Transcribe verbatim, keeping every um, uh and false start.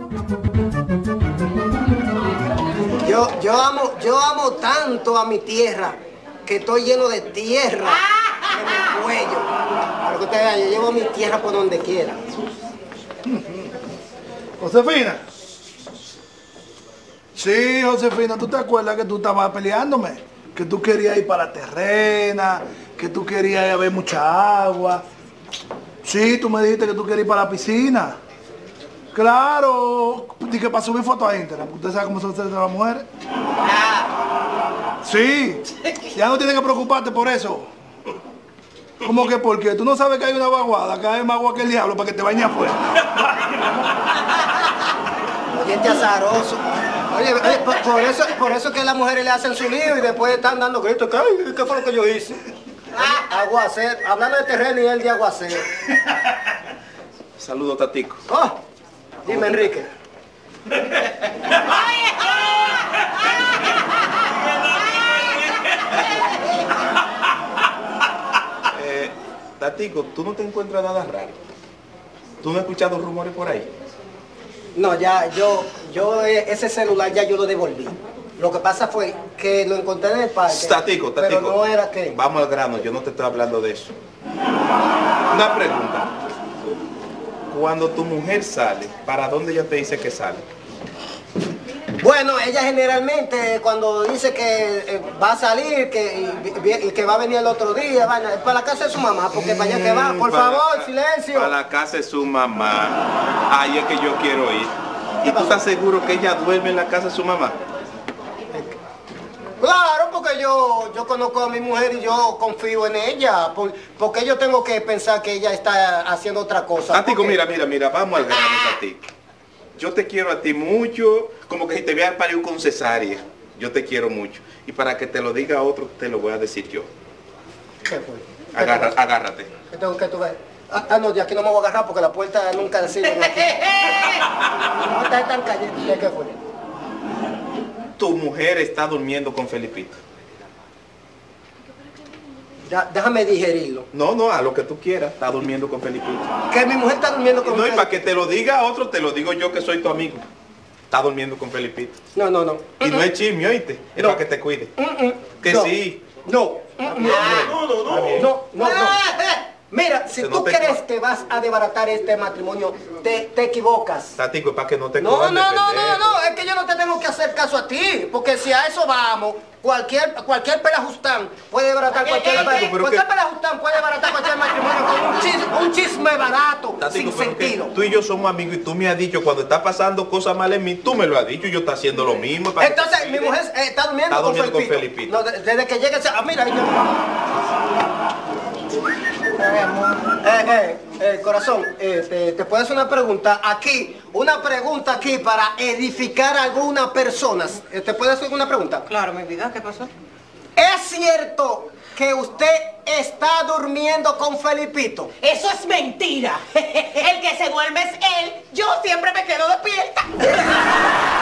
Yo, yo amo, yo amo tanto a mi tierra que estoy lleno de tierra en el cuello. Para que ustedes vean, yo llevo mi tierra por donde quiera. Josefina. Sí, Josefina, ¿tú te acuerdas que tú estabas peleándome? Que tú querías ir para la terrena, que tú querías ir a ver mucha agua. Sí, tú me dijiste que tú querías ir para la piscina. Claro, dije para subir fotos a Instagram. ¿Usted sabe cómo son ustedes las mujeres? Sí, ya no tienes que preocuparte por eso. ¿Cómo que por qué? ¿Tú no sabes que hay una vaguada, que hay más agua que el diablo para que te bañes afuera? Oye, este azaroso. Oye, oye, por, por eso, por eso que las mujeres le hacen su lío y después están dando gritos. ¿Qué, ¿Qué fue lo que yo hice? Aguacero, hablando de terreno y él de aguacero. Saludos, Tatico. Oh, dime, Enrique. Eh, Tatico, ¿tú no te encuentras nada raro? ¿Tú no has escuchado rumores por ahí? No, ya, yo, yo, ese celular ya yo lo devolví. Lo que pasa fue que lo encontré en el parque. Tatico, Tatico. Pero no era que... Vamos al grano, yo no te estoy hablando de eso. Una pregunta. Cuando tu mujer sale, ¿para dónde ella te dice que sale? Bueno, ella generalmente cuando dice que eh, va a salir, que, y, y que va a venir el otro día, vaya, es para la casa de su mamá, porque para allá que va, por para favor, la, silencio. Para la casa de su mamá. Ahí es que yo quiero ir. ¿Y tú estás seguro que ella duerme en la casa de su mamá? Claro, porque yo, yo conozco a mi mujer y yo confío en ella, por, porque yo tengo que pensar que ella está haciendo otra cosa. Tatico, porque... mira, mira, mira, vamos al grano, Tatico. Yo te quiero a ti mucho, como que si te voy a parir con cesárea. Yo te quiero mucho. Y para que te lo diga otro, te lo voy a decir yo. ¿Qué fue? Agarra, agárrate. ¿Qué tengo que tú ves? Ah, ah, no, de aquí no me voy a agarrar porque la puerta nunca sirve aquí. No está tan caliente. ¿Qué fue? Tu mujer está durmiendo con Felipito. Ya, déjame digerirlo. No, no, a lo que tú quieras. Está durmiendo con Felipito. Que mi mujer está durmiendo con No, y Felipito. para que te lo diga otro, te lo digo yo que soy tu amigo. Está durmiendo con Felipito. No, no, no. Y no es chisme, oíste. Es No. para que te cuide. Mm, mm. Que No. sí. No. Mm, mm. No, no, no. No, no, no. Mira, si Que tú no te crees co- que vas a desbaratar este matrimonio, te, te equivocas. Tatico, es para que no te No, cojan no, de no, no, pendejo. no, es que yo no te tengo que hacer caso a ti, porque si a eso vamos, cualquier cualquier pelajustán puede desbaratar cualquier Tatico, pero cualquier que- pelajustán puede desbaratar cualquier matrimonio con un chisme, un chisme barato, Tatico, sin pero que sentido. tú y yo somos amigos y tú me has dicho cuando está pasando cosas malas en mí, tú me lo has dicho y yo está haciendo lo mismo. para que te Entonces, mi cuide. mujer eh, está durmiendo, Está durmiendo con con Felipito. Felipito. No, de- desde que llegue, ah, mira, yo... Eh, eh, eh, corazón, eh, te, te puedo hacer una pregunta aquí, una pregunta aquí para edificar a algunas personas. Eh, ¿Te puedo hacer una pregunta? Claro, mi vida, ¿qué pasó? ¿Es cierto que usted está durmiendo con Felipito? Eso es mentira. El que se duerme es él. Yo siempre me quedo despierta.